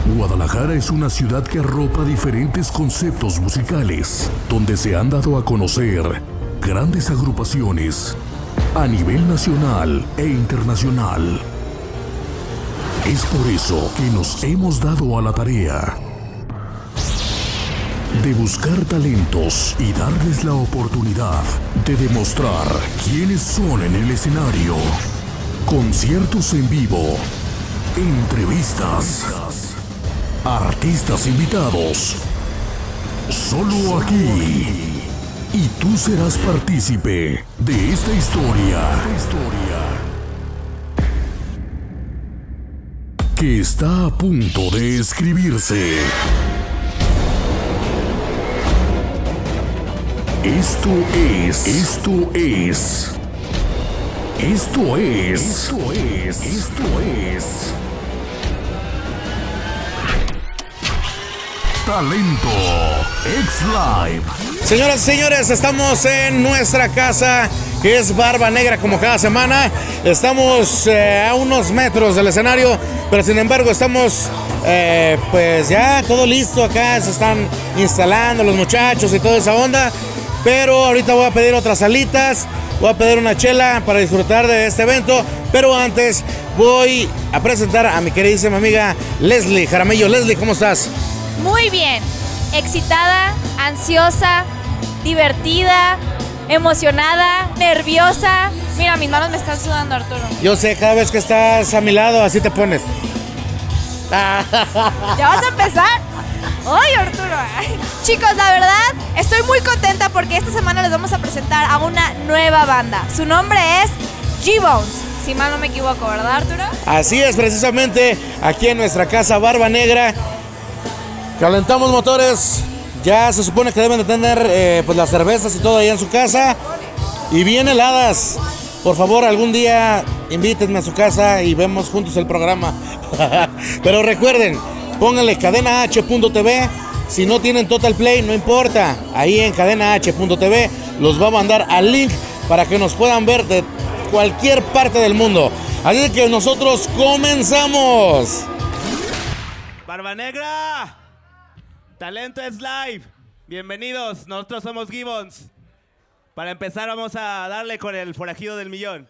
Guadalajara es una ciudad que arropa diferentes conceptos musicales, donde se han dado a conocer grandes agrupaciones a nivel nacional e internacional. Es por eso que nos hemos dado a la tarea de buscar talentos y darles la oportunidad de demostrar quiénes son en el escenario. Conciertos en vivo, entrevistas, artistas invitados, solo aquí. Y tú serás partícipe de esta historia que está a punto de escribirse. Esto es Talento X Live. Señoras y señores, estamos en nuestra casa, que es Barba Negra, como cada semana. Estamos a unos metros del escenario, pero sin embargo estamos pues ya todo listo acá. Se están instalando los muchachos y toda esa onda. Pero ahorita voy a pedir otras alitas, voy a pedir una chela para disfrutar de este evento. Pero antes voy a presentar a mi queridísima amiga Leslie Jaramillo. Leslie, ¿cómo estás? Muy bien, excitada, ansiosa, divertida, emocionada, nerviosa. Mira, mis manos me están sudando, Arturo. Yo sé, cada vez que estás a mi lado, así te pones. ¿Ya vas a empezar? ¡Ay, Arturo! Chicos, la verdad, estoy muy contenta porque esta semana les vamos a presentar a una nueva banda. Su nombre es G-Bones, si mal no me equivoco, ¿verdad, Arturo? Así es, precisamente aquí en nuestra casa Barba Negra. Calentamos motores. Ya se supone que deben de tener pues las cervezas y todo ahí en su casa. Y bien heladas. Por favor, algún día invítenme a su casa y vemos juntos el programa. Pero recuerden, pónganle cadenah.tv. Si no tienen Total Play, no importa. Ahí en cadenah.tv los va a mandar al link para que nos puedan ver de cualquier parte del mundo. Así que nosotros comenzamos. Barba Negra, Talento es Live. Bienvenidos, nosotros somos Gibbons. Para empezar vamos a darle con el forajido del millón.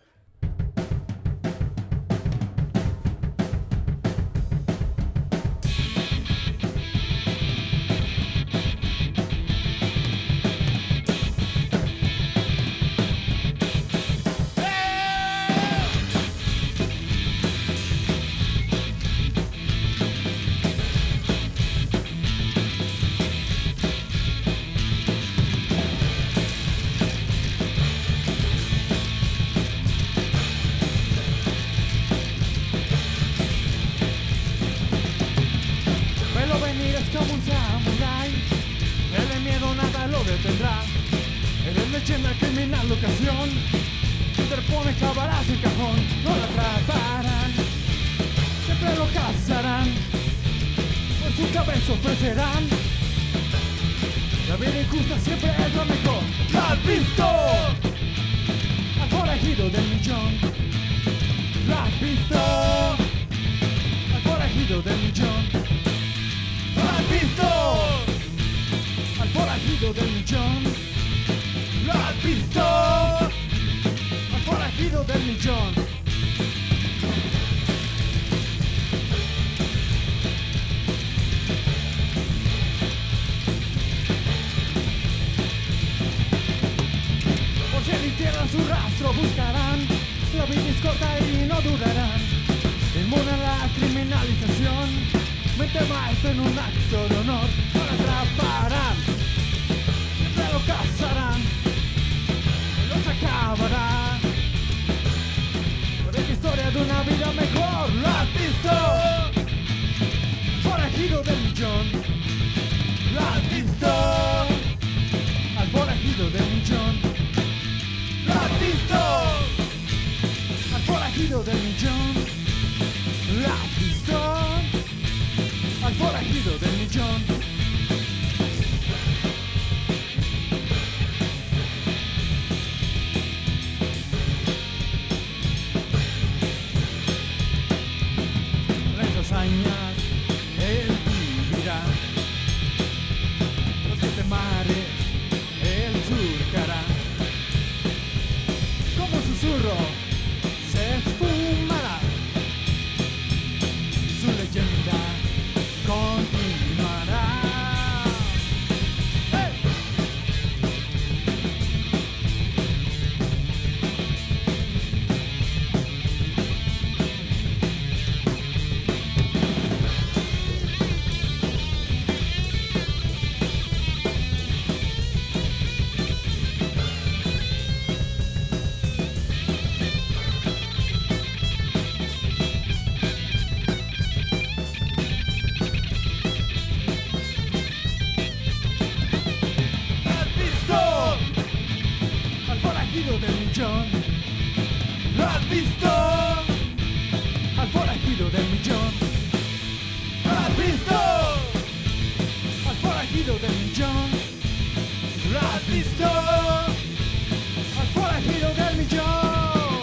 Ocasión, interpone, cavará su cajón, no lo atraparán, siempre lo cazarán, por su cabeza ofrecerán, la vida injusta siempre es lo mejor. ¿Lo has visto? Al forajido del millón. ¿Lo has visto? Al forajido del millón. ¿Lo has visto? Al forajido del millón. ¿Lo has visto? Al forajido del millón. Por cielo y tierra su rastro buscarán. La vida es corta y no durarán. Inmune a la criminalización. Mente maestra en un acto de honor. No lo atraparán. Siempre lo cazarán. Acabará. Por esta historia de una vida mejor. ¿Lo has visto? Forajido del millón. ¿Lo has visto? Al forajido del millón. ¿Lo has visto? Al forajido del millón. ¿Lo has visto? Al forajido del millón. del millón. ¿Has visto al forajido del millón? ¿Lo has visto al forajido del millón?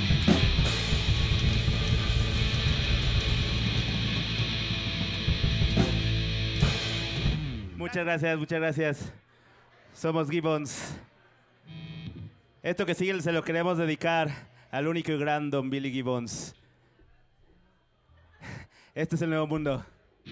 Muchas gracias, muchas gracias. Somos Gibbons. Esto que sigue se lo queremos dedicar al único y gran Don Billy Gibbons. Este es el nuevo mundo.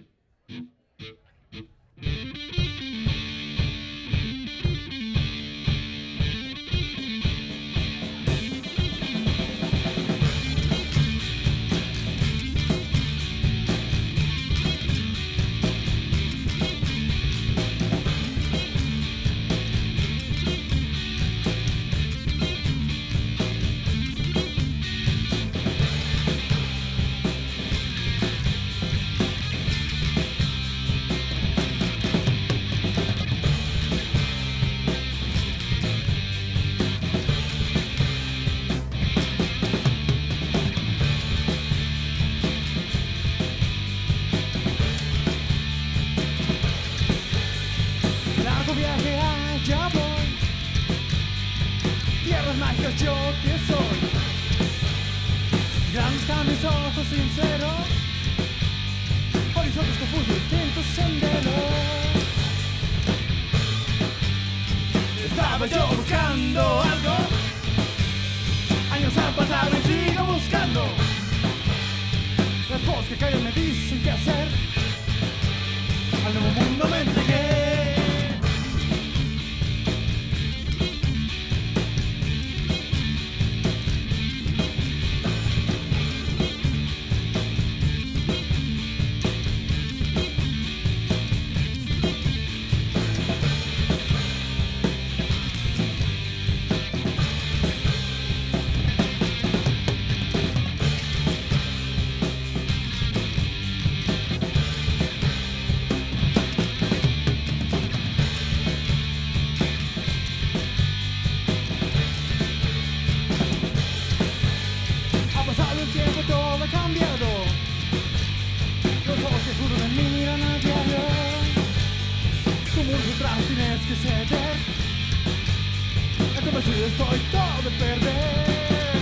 Largo viaje allá voy, tierras mágicas yo que soy. Grandes cambios, ojos sinceros, horizontes confusos, distintos senderos. Estaba yo buscando algo, años han pasado y sigo buscando. Las voces que callan me dicen qué hacer, al nuevo mundo me entregué. Ha pasado el tiempo, todo ha cambiado. Los ojos que juro me miran a diario. Como un atrás tienes que ceder. Convencido estoy todo de perder.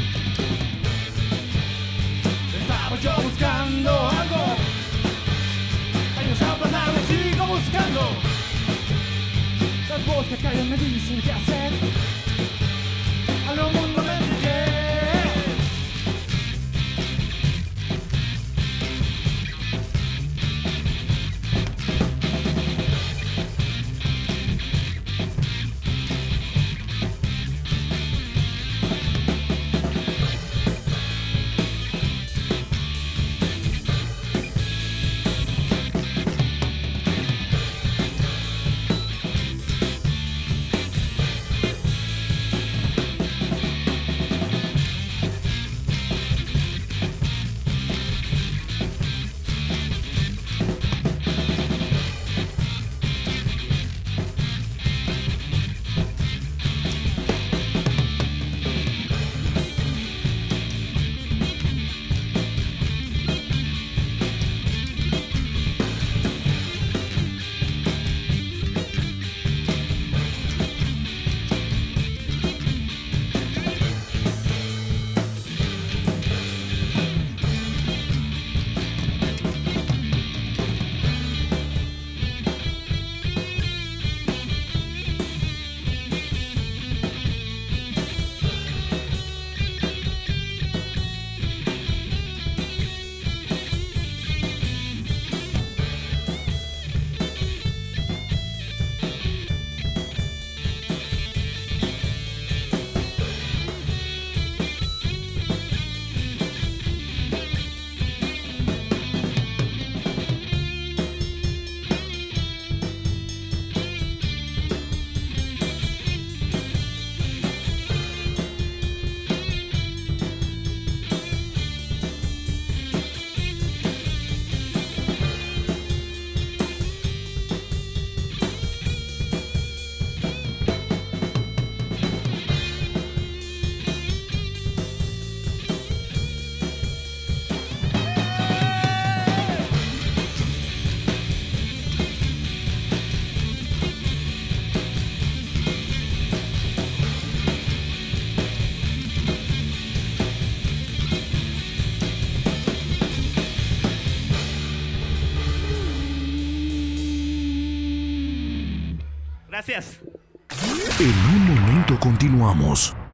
Estaba yo buscando algo, años han pasado y sigo buscando. Las voces que callan me dicen qué hacer, al nuevo mundo me entregué. Gracias. En un momento continuamos.